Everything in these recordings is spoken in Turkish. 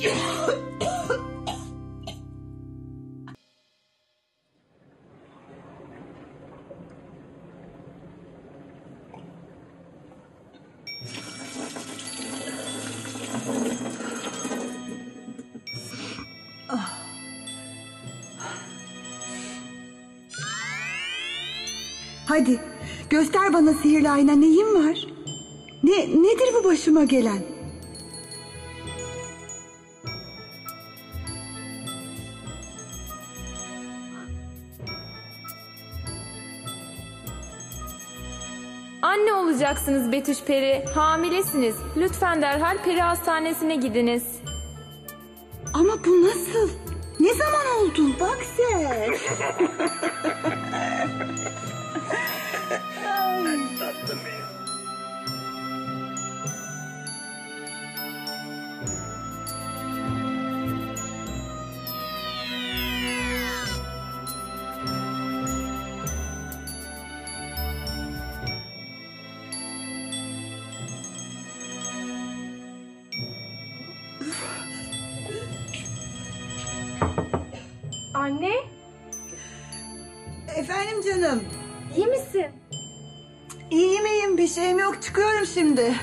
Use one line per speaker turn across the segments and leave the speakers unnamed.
Hadi göster bana sihirli ayna, neyin var? Nedir bu başıma gelen?
Anne olacaksınız Betüş Peri. Hamilesiniz. Lütfen derhal peri hastanesine gidiniz.
Ama bu nasıl? Ne zaman oldu? Bak sen.
Tatlım benim.
Anne,
Efendim canım.
iyi misin?
İyiyim, bir şeyim yok, çıkıyorum şimdi.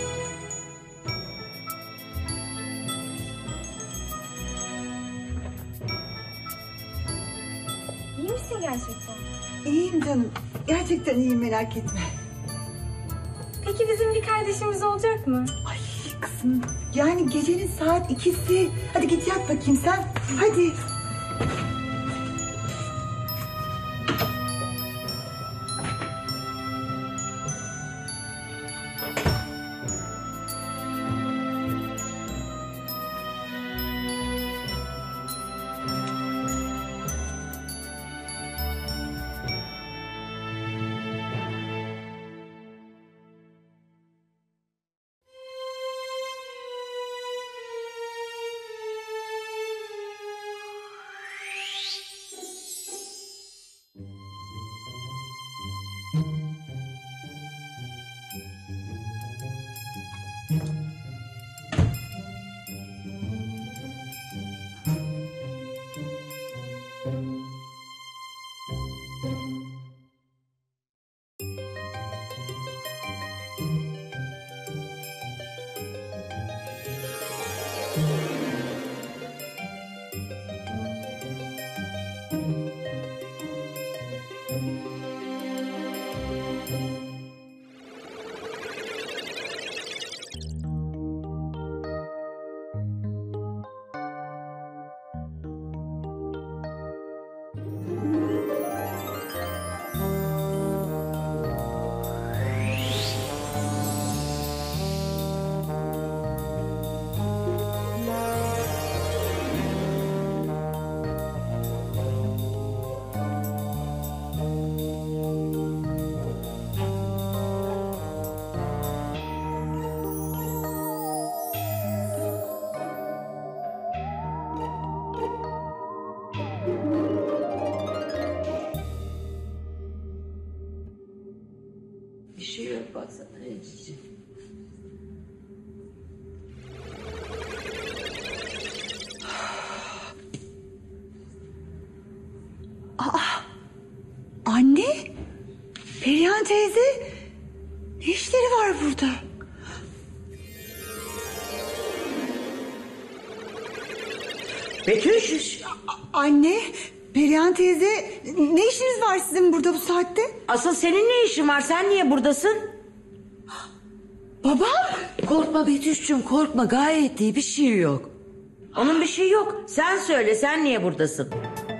İyi misin gerçekten?
İyiyim canım, gerçekten iyiyim, merak etme.
Peki bizim bir kardeşimiz olacak mı?
Ay kızım, yani gecenin saat 2'si. Hadi git yat bakayım sen, hadi.
Bir şey yok, baksana Ecici.
Anne, Perihan teyze, ne işleri var burada?
Betüş!
Anne, Perihan teyze, ne işiniz var sizin burada bu saatte?
Asıl senin ne işin var? Sen niye buradasın?
Babam?
Korkma Betüş'cüğüm, korkma. Gayet iyi, bir şey yok. Onun bir şey yok. Sen söyle, sen niye buradasın?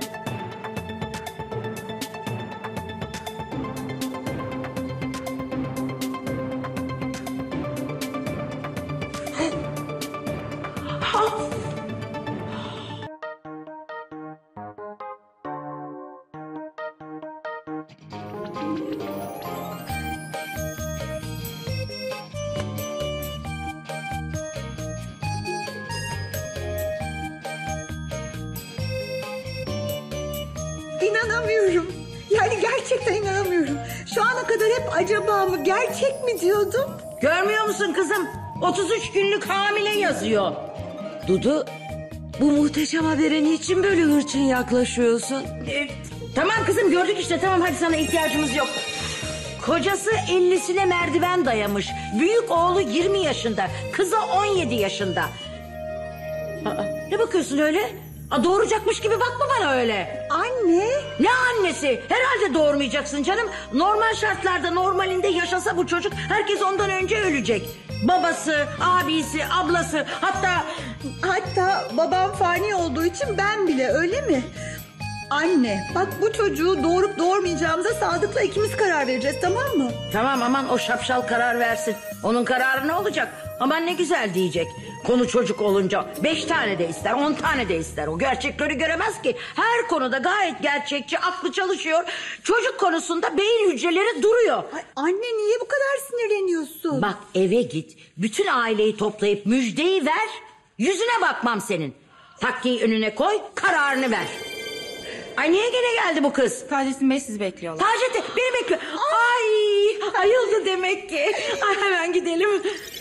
İnanamıyorum. Yani gerçekten inanamıyorum. Şu ana kadar hep acaba mı, gerçek mi diyordum.
Görmüyor musun kızım? 33 günlük hamile yazıyor. Dudu, bu muhteşem habere niçin böyle hırçın yaklaşıyorsun? Tamam kızım, gördük işte, tamam, hadi, sana ihtiyacımız yok. Kocası 50'sine merdiven dayamış. Büyük oğlu 20 yaşında. Kızı 17 yaşında. Aa, ne bakıyorsun öyle? Doğuracakmış gibi bakma bana öyle.
Anne.
Ne annesi? Herhalde doğurmayacaksın canım. Normal şartlarda, normalinde yaşasa bu çocuk, herkes ondan önce ölecek. Babası, abisi, ablası,
Hatta babam fani olduğu için ben bile, öyle mi? Anne bak, bu çocuğu doğurup doğurmayacağımıza Sadık'la ikimiz karar vereceğiz, tamam mı?
Tamam, aman o şapşal karar versin. Onun kararı ne olacak? Aman ne güzel diyecek. Konu çocuk olunca 5 tane de ister, 10 tane de ister. O gerçekleri göremez ki. Her konuda gayet gerçekçi, aklı çalışıyor. Çocuk konusunda beyin hücreleri duruyor.
Ay, anne niye bu kadar sinirleniyorsun?
Bak, eve git. Bütün aileyi toplayıp müjdeyi ver. Yüzüne bakmam senin. Takkiyi önüne koy, kararını ver. Ay, niye gene geldi bu kız?
Taceddin Bey sizi bekliyorlar.
Taceddin beni bekliyor. Ay, ayıldı demek ki. Ay, hemen gidelim.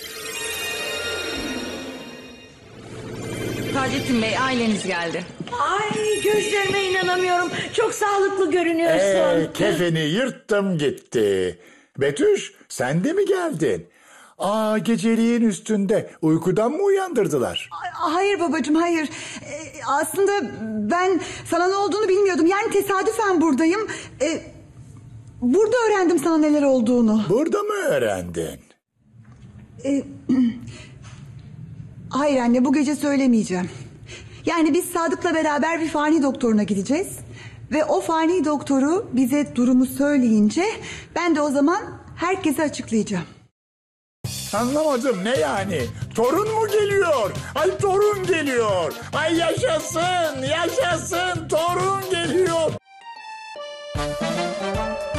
Taceddin Bey, aileniz geldi.
Ay, gözlerime inanamıyorum. Çok sağlıklı görünüyorsun.
Kefeni yırttım gitti. Betüş, sen de mi geldin? Geceliğin üstünde uykudan mı uyandırdılar?
Hayır babacığım, hayır. Aslında ben sana ne olduğunu bilmiyordum. Yani tesadüfen buradayım. Burada öğrendim sana neler olduğunu.
Burada mı öğrendin?
Hayır anne, bu gece söylemeyeceğim. Yani biz Sadık'la beraber bir fani doktoruna gideceğiz. Ve o fani doktoru bize durumu söyleyince ben de o zaman herkese açıklayacağım.
Anlamadım, ne yani? Torun mu geliyor? Ay, torun geliyor. Ay, yaşasın, yaşasın, torun geliyor.